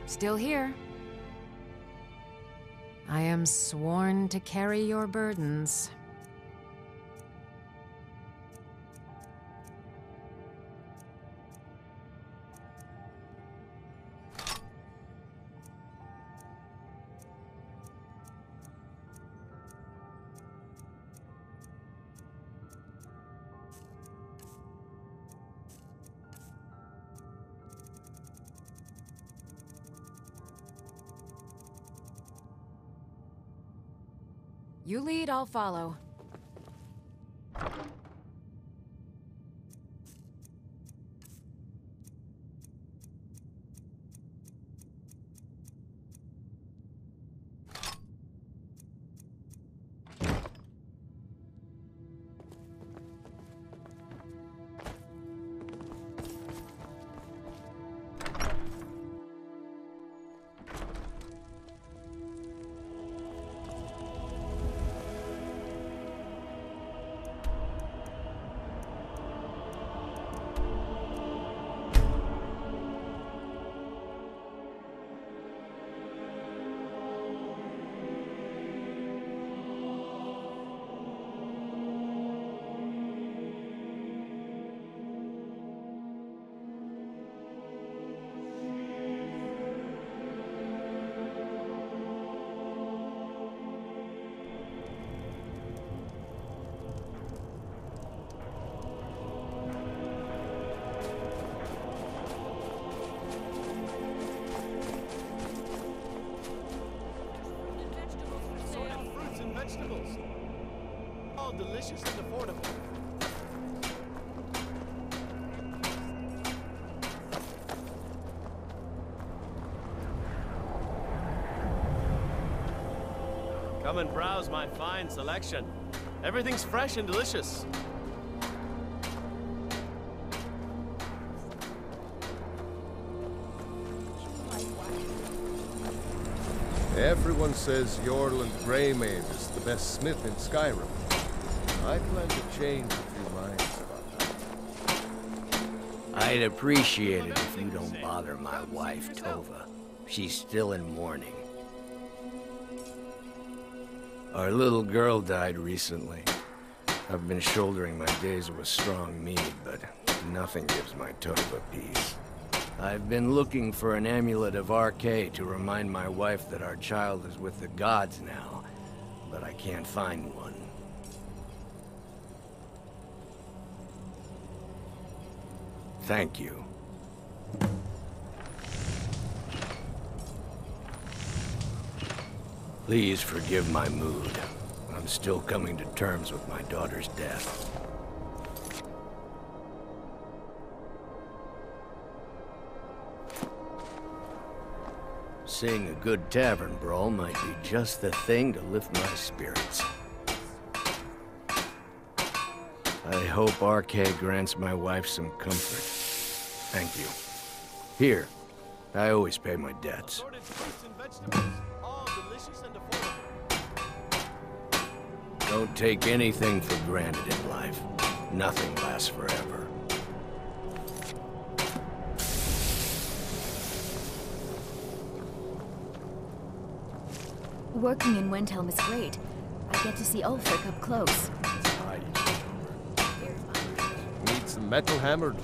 Still here. I am sworn to carry your burdens. You lead, I'll follow. Vegetables. All delicious and affordable. Come and browse my fine selection. Everything's fresh and delicious. Everyone says Yorland Greymane is the best smith in Skyrim. I plan to change a few minds about that. I'd appreciate it if you don't bother my wife, Tova. She's still in mourning. Our little girl died recently. I've been shouldering my days with strong mead, but nothing gives my Tova peace. I've been looking for an Amulet of Arkay to remind my wife that our child is with the gods now, but I can't find one. Thank you. Please forgive my mood. I'm still coming to terms with my daughter's death. Seeing a good tavern brawl might be just the thing to lift my spirits. I hope Arkay grants my wife some comfort. Thank you. Here, I always pay my debts. Assorted fruits and vegetables. All delicious and affordable. Don't take anything for granted in life. Nothing lasts forever. Working in Windhelm is great. I get to see Ulfric up close. Need some metal hammered.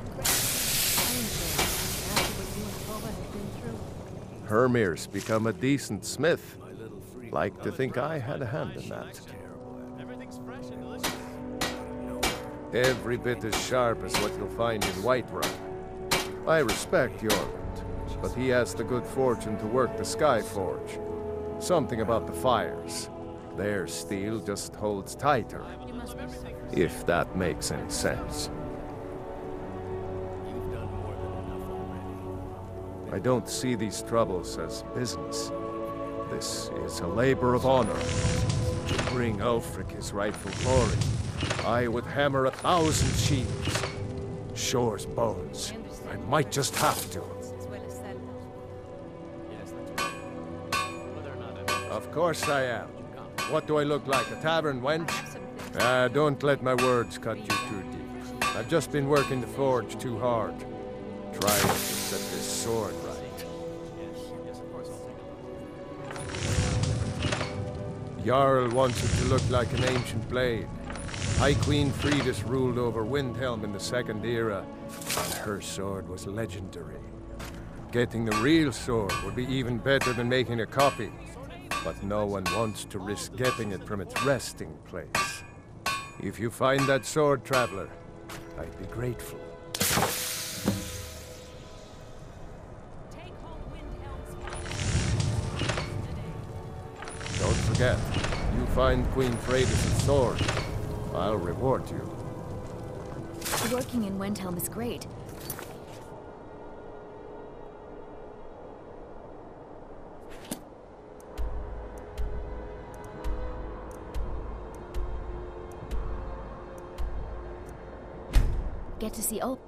Hermir's become a decent smith. Like to think I had a hand in that. Everything's fresh and delicious. Every bit as sharp as what you'll find in Whiterun. I respect Yorland, but he has the good fortune to work the Skyforge. Something about the fires. Their steel just holds tighter. If that makes any sense. I don't see these troubles as business. This is a labor of honor. To bring Ulfric his rightful glory, I would hammer 1,000 shields. Shore's bones. I might just have to. Of course I am. What do I look like, a tavern wench? Don't let my words cut you too deep. I've just been working the forge too hard. Trying to set this sword right. Jarl wants it to look like an ancient blade. High Queen Freydis ruled over Windhelm in the Second Era, and her sword was legendary. Getting the real sword would be even better than making a copy, but no one wants to risk getting it from its resting place. If you find that sword, traveler, I'd be grateful. Don't forget, you find Queen Freydis' sword, I'll reward you. Working in Windhelm is great. Get to see Ulf.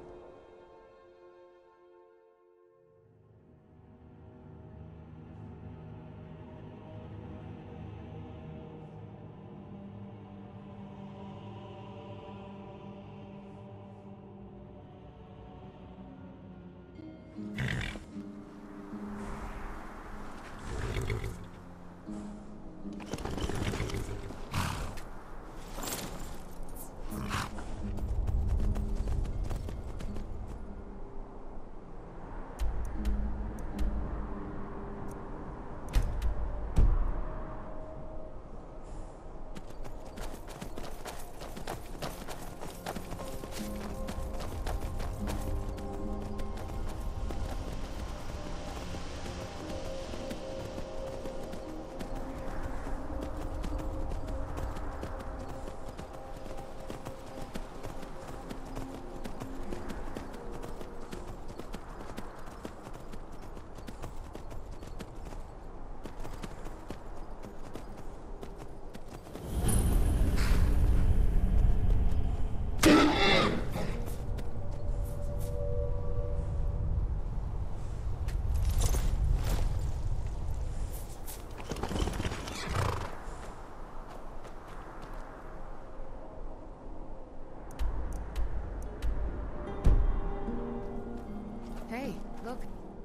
Hey, look.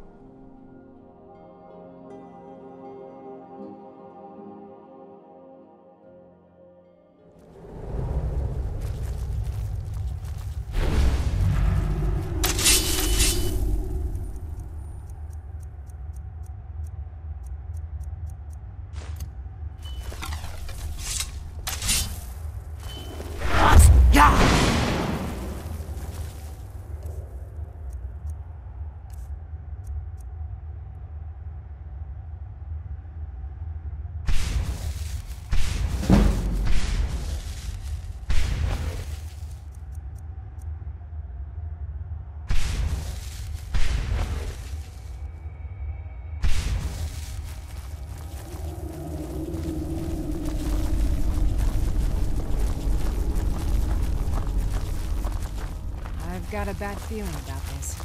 I've got a bad feeling about this.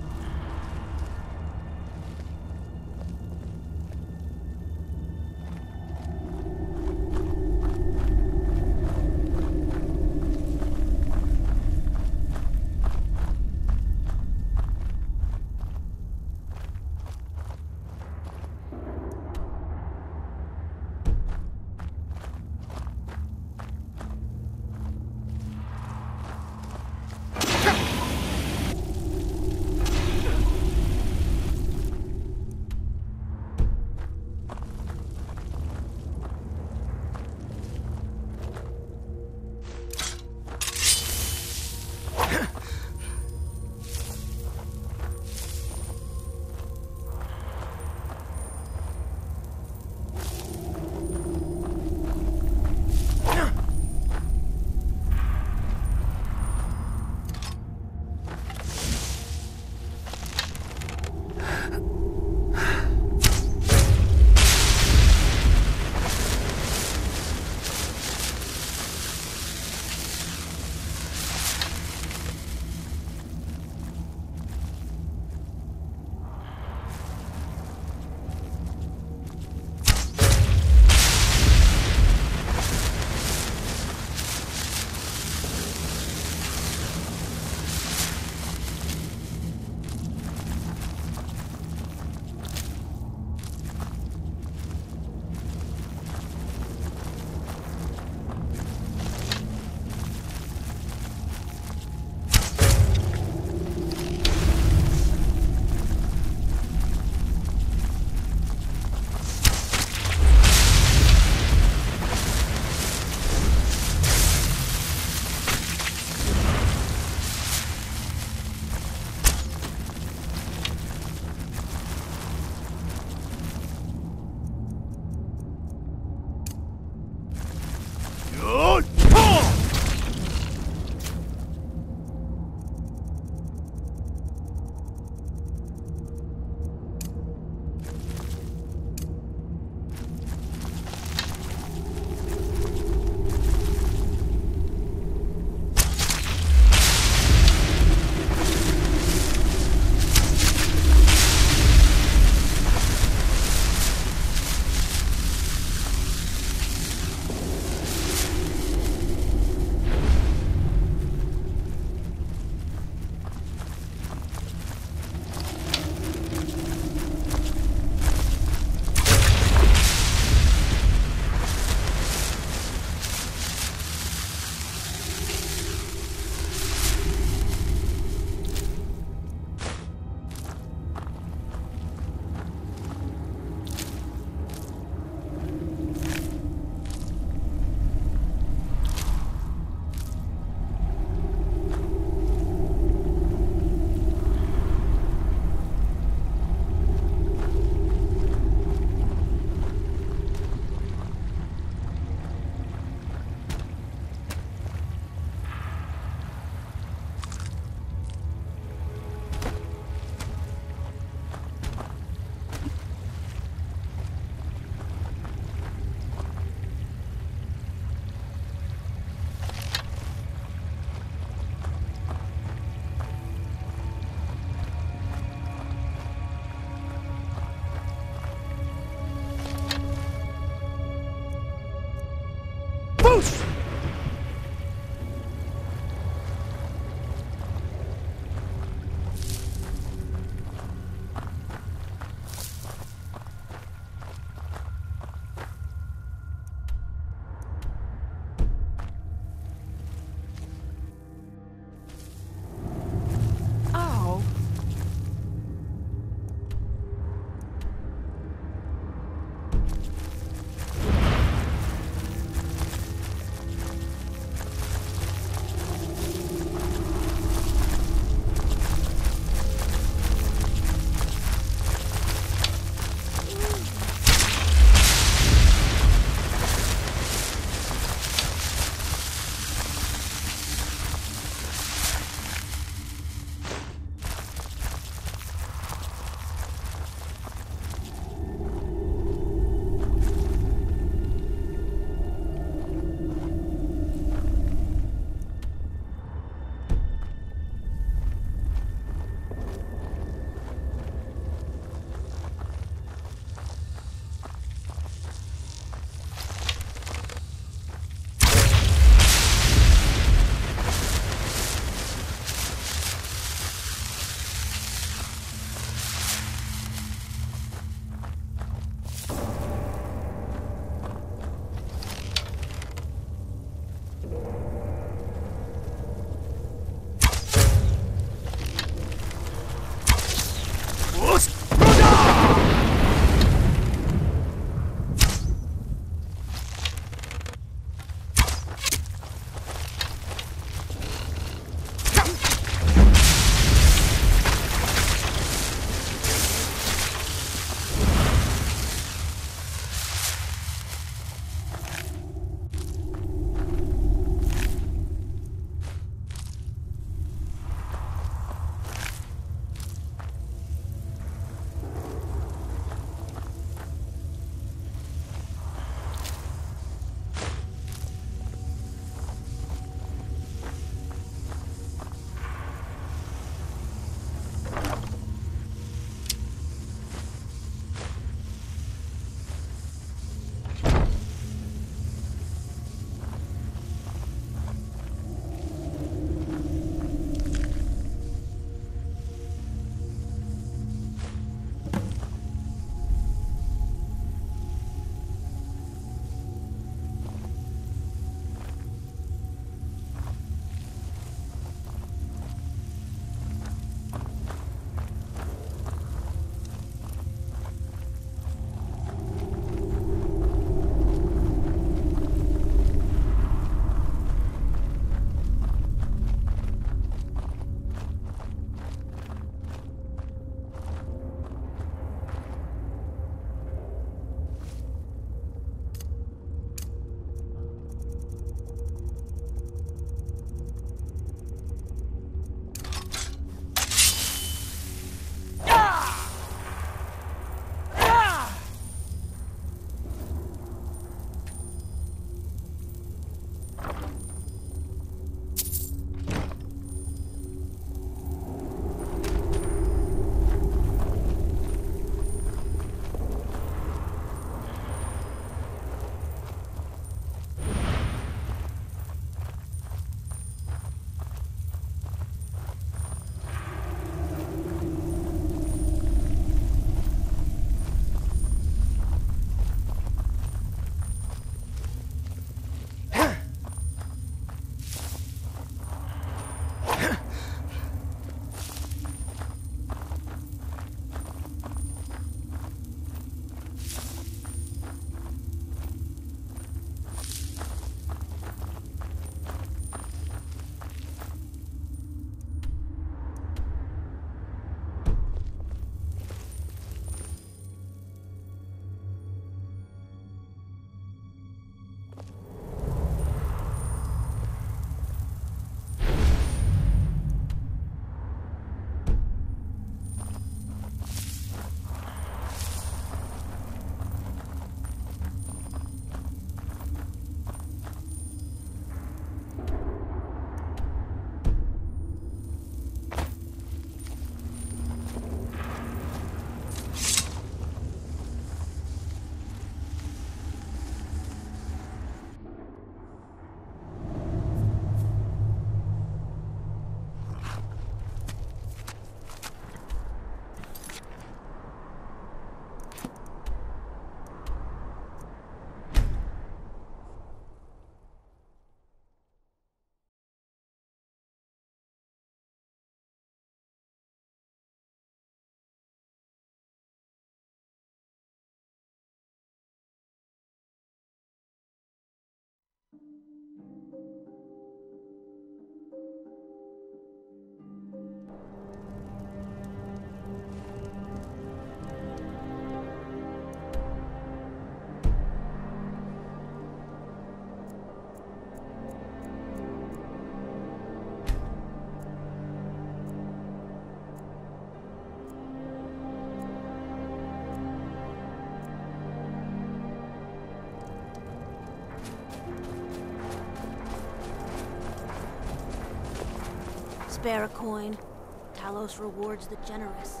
Spare a coin. Talos rewards the generous.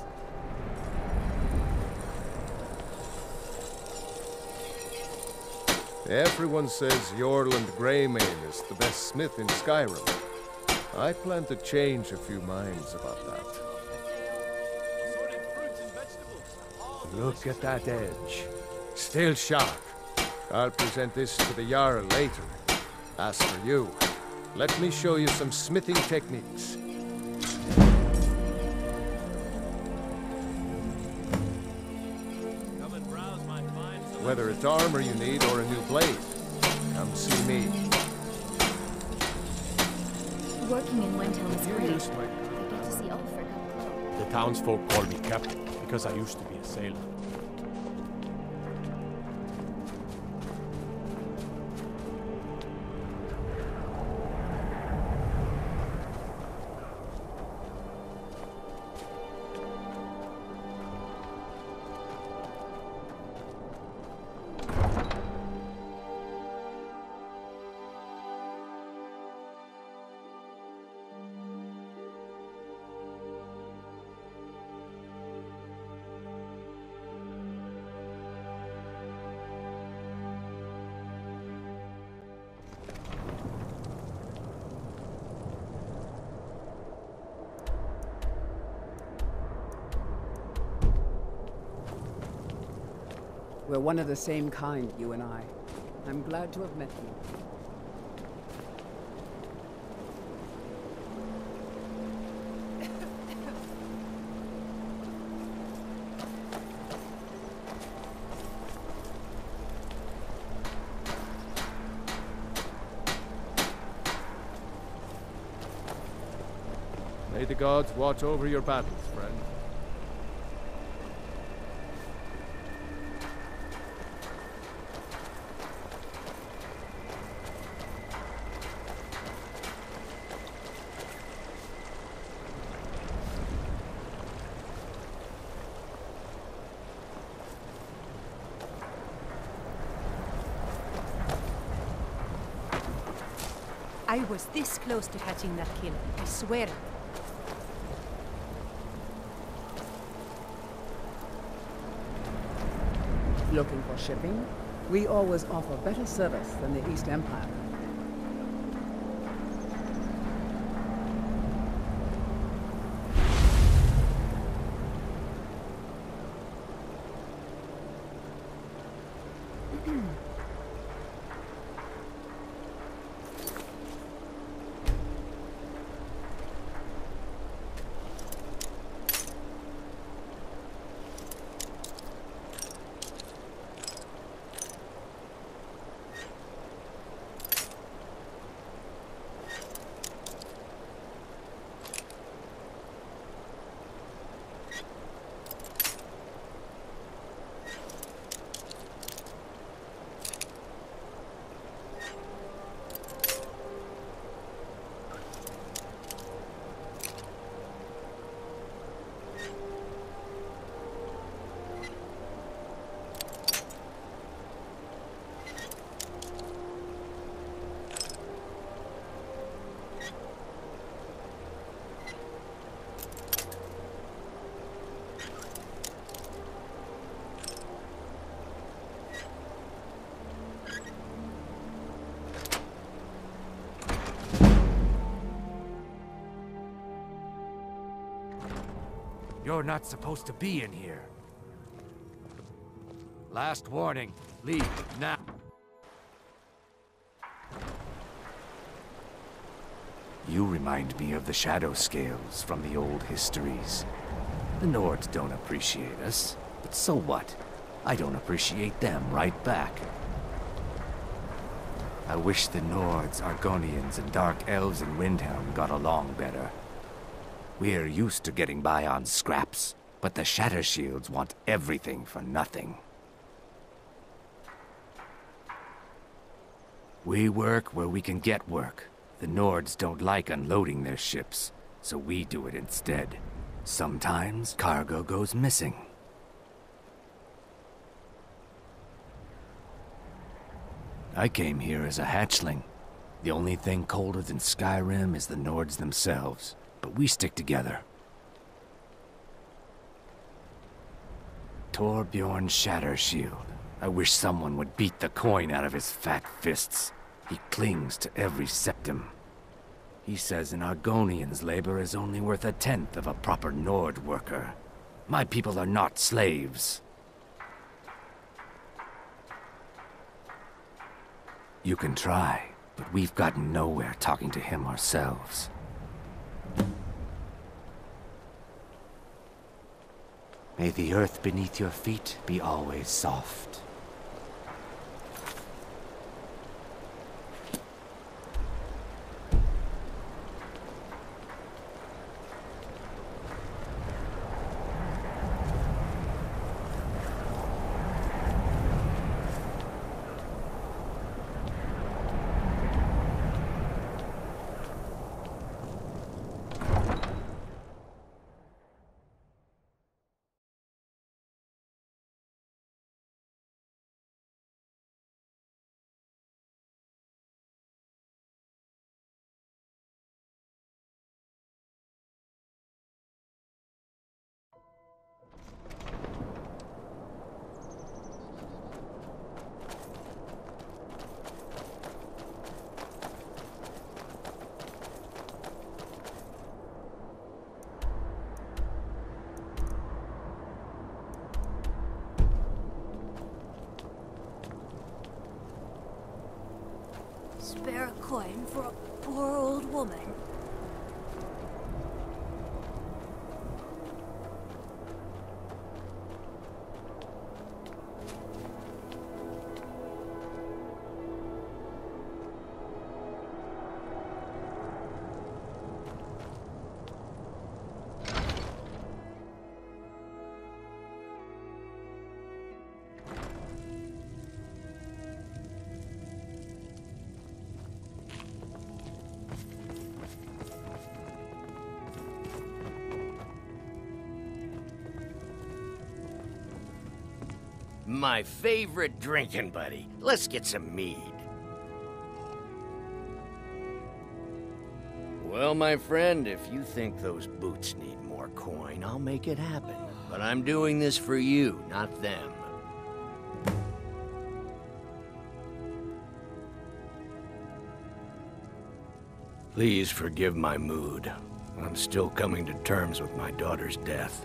Everyone says Yorland Greymane is the best smith in Skyrim. I plan to change a few minds about that. Assorted fruits and vegetables. All Look at that edge. Still sharp. I'll present this to the Jarl later. As for you, let me show you some smithing techniques. come and browse my fine selection. Whether it's armor you need or a new blade, come see me. Working in Windhelm is great. I get to see Ulfric up close. The townsfolk call me captain because I used to be a sailor. We're one of the same kind, you and I. I'm glad to have met you. May the gods watch over your battles, friend. I was this close to catching that kill, I swear. Looking for shipping? We always offer better service than the East Empire. You're not supposed to be in here. Last warning. Leave now. You remind me of the shadow scales from the old histories. The Nords don't appreciate us, but so what? I don't appreciate them right back. I wish the Nords, Argonians, and Dark Elves in Windhelm got along better. We're used to getting by on scraps, but the Shatter-Shields want everything for nothing. We work where we can get work. The Nords don't like unloading their ships, so we do it instead. Sometimes cargo goes missing. I came here as a hatchling. The only thing colder than Skyrim is the Nords themselves, but we stick together. Torbjorn Shatter-Shield. I wish someone would beat the coin out of his fat fists. He clings to every septum. He says an Argonian's labor is only worth a tenth of a proper Nord worker. My people are not slaves. You can try, but we've gotten nowhere talking to him ourselves. May the earth beneath your feet be always soft. Spare a coin for a poor old woman. My favorite drinking buddy. Let's get some mead. Well, my friend, if you think those boots need more coin, I'll make it happen. But I'm doing this for you, not them. Please forgive my mood. I'm still coming to terms with my daughter's death.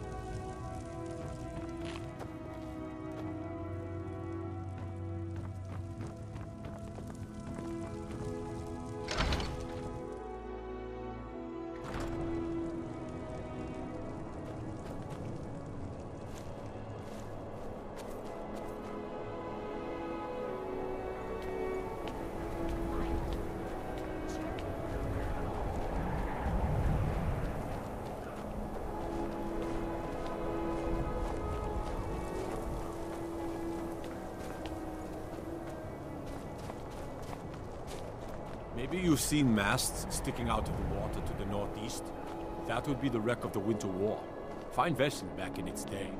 Maybe you've seen masts sticking out of the water to the northeast. That would be the wreck of the Winter War. Fine vessel back in its day.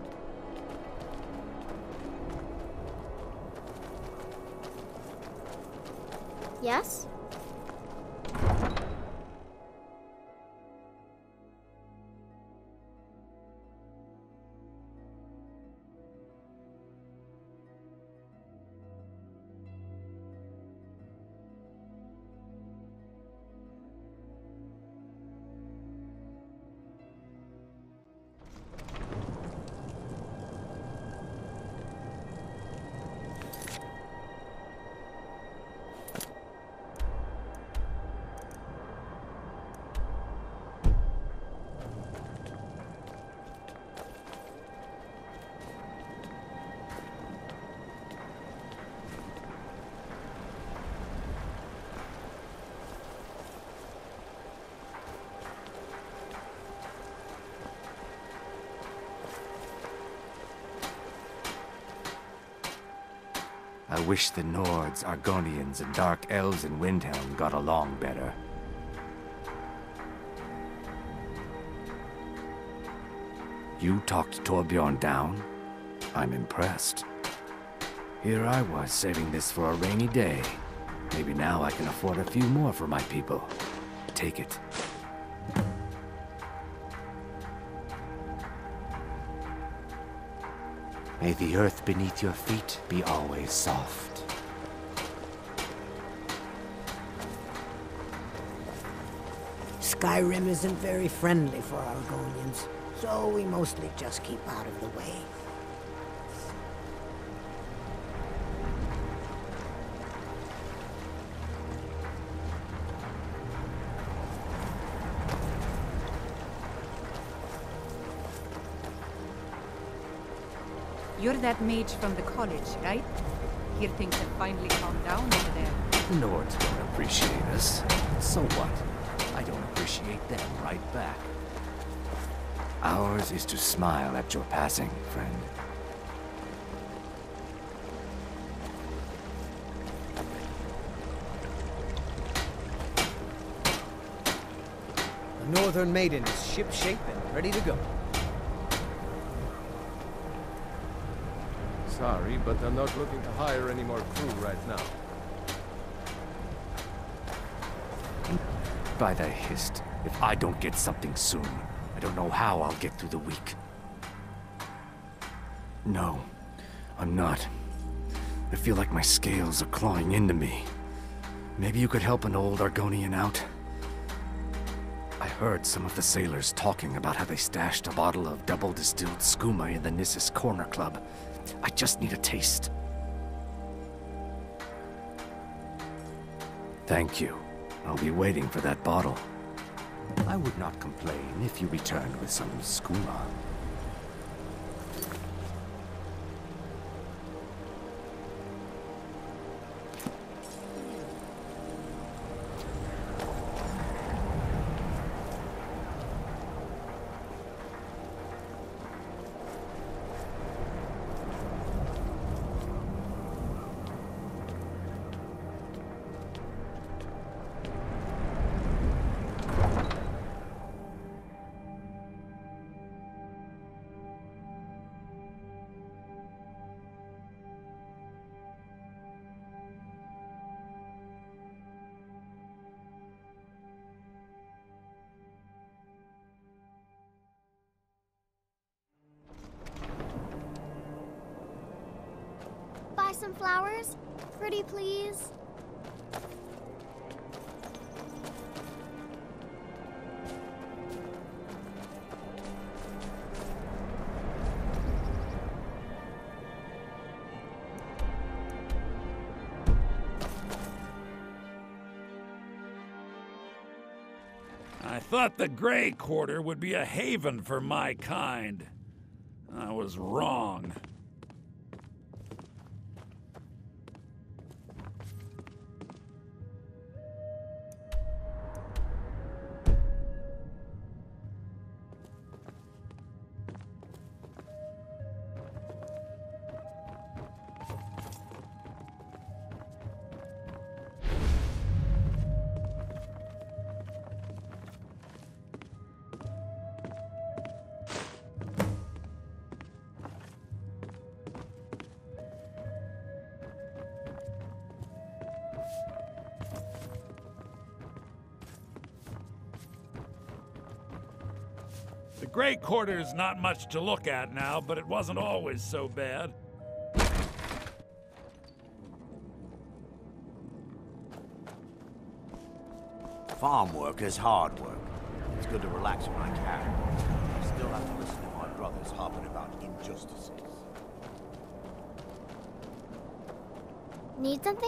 Yes? I wish the Nords, Argonians, and Dark Elves in Windhelm got along better. You talked Torbjorn down? I'm impressed. Here I was, saving this for a rainy day. Maybe now I can afford a few more for my people. Take it. May the earth beneath your feet be always soft. Skyrim isn't very friendly for Argonians, so we mostly just keep out of the way. You're that mage from the college, right? Hear things have finally calmed down over there. The Nords don't appreciate us. So what? I don't appreciate them right back. Ours is to smile at your passing, friend. The Northern Maiden is ship-shape and ready to go. Sorry, but I'm not looking to hire any more crew right now. By the Hist, if I don't get something soon, I don't know how I'll get through the week. No, I'm not. I feel like my scales are clawing into me. Maybe you could help an old Argonian out? I heard some of the sailors talking about how they stashed a bottle of double-distilled skooma in the Nissus Corner Club. I just need a taste. Thank you. I'll be waiting for that bottle. I would not complain if you returned with some skooma. Buy some flowers? Pretty please? I thought the Grey Quarter would be a haven for my kind. I was wrong. The Grey Quarter's not much to look at now, but it wasn't always so bad. Farm work is hard work. It's good to relax when I can. I still have to listen to my brothers harping about injustices. Need something?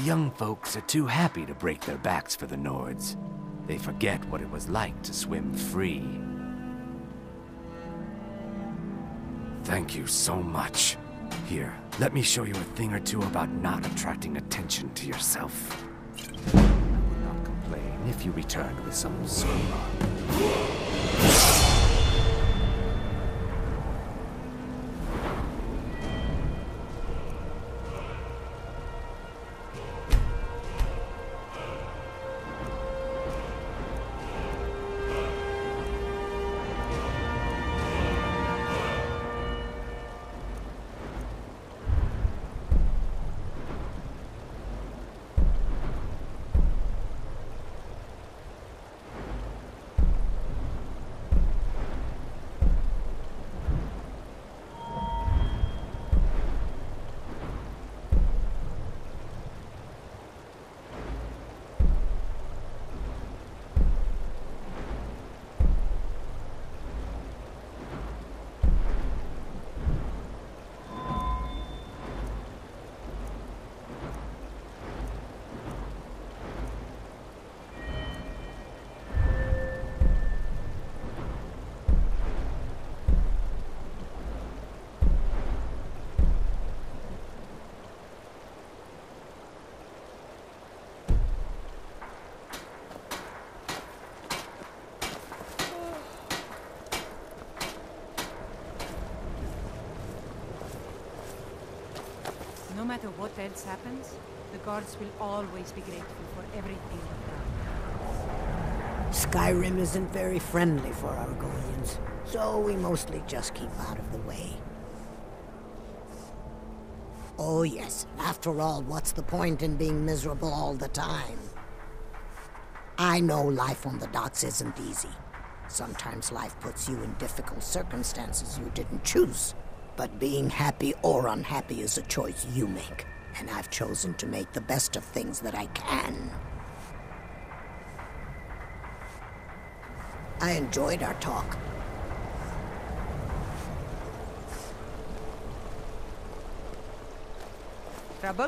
young folks are too happy to break their backs for the Nords. They forget what it was like to swim free. Thank you so much. Here, let me show you a thing or two about not attracting attention to yourself. I would not complain if you returned with some skooma. No matter what else happens, the guards will always be grateful for everything you've done. Skyrim isn't very friendly for Argonians, so we mostly just keep out of the way. Oh yes, after all, what's the point in being miserable all the time? I know life on the docks isn't easy. Sometimes life puts you in difficult circumstances you didn't choose. But being happy or unhappy is a choice you make. And I've chosen to make the best of things that I can. I enjoyed our talk. Trouble?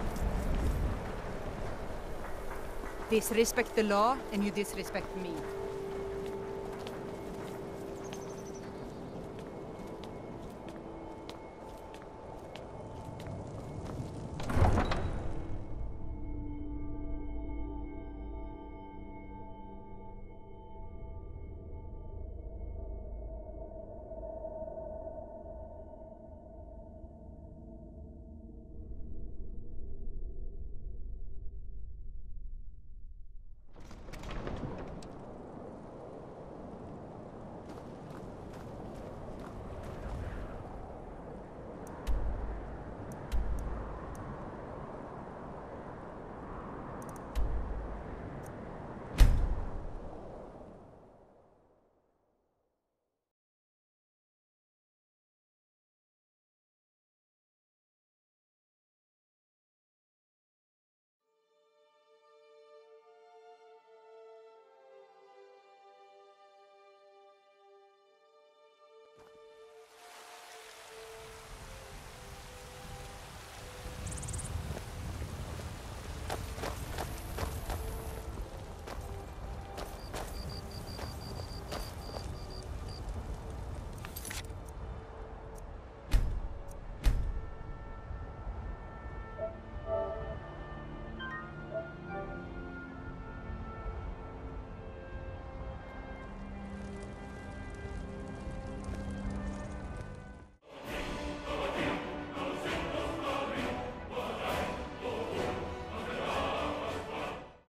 Disrespect the law, and you disrespect me.